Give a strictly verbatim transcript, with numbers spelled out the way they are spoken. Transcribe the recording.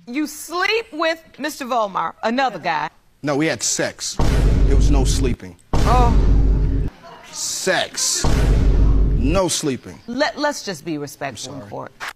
You sleep with Mister Volmar, another guy. No, we had sex. There was no sleeping. Oh. Sex. No sleeping. Let, let's just be respectful in court.